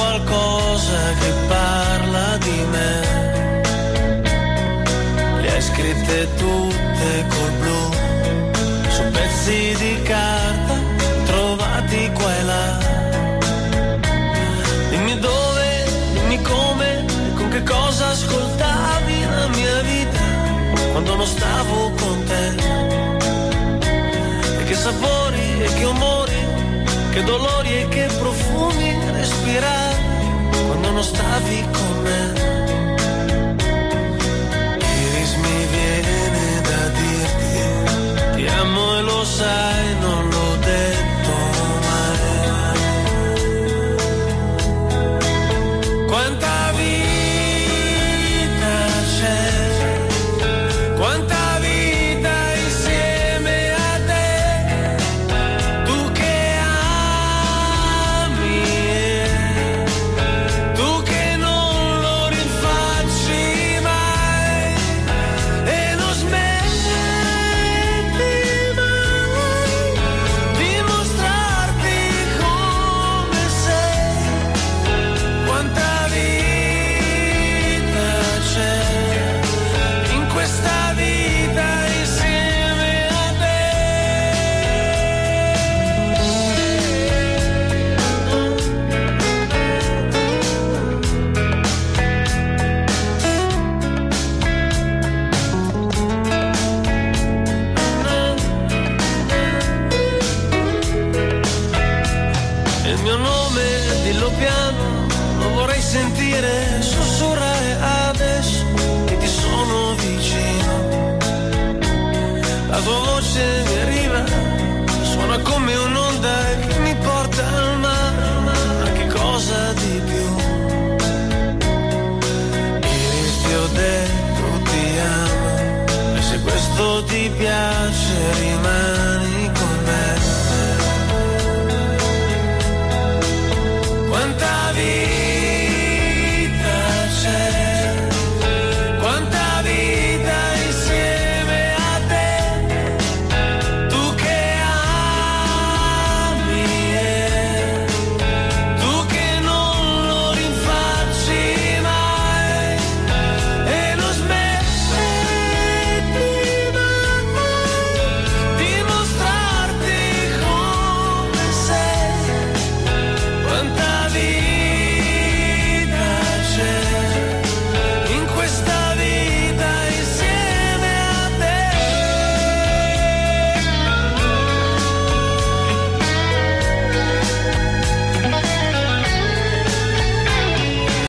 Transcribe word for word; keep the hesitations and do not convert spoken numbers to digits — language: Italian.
qualcosa che parla di me. Le hai scritte tutte col blu su pezzi di carta trovati qua e là. Dimmi dove, dimmi come, con che cosa ascoltavi la mia vita quando non stavo con te. E che sapori e che umori, che dolori e che profumi respiravi quando non stavi con me. Iris, mi viene da dirti ti amo e lo sai, non l'ho detto mai. Quanta vita c'è, quanta sentire sussurrare adesso che ti sono vicino. La tua voce mi arriva, suona come un'onda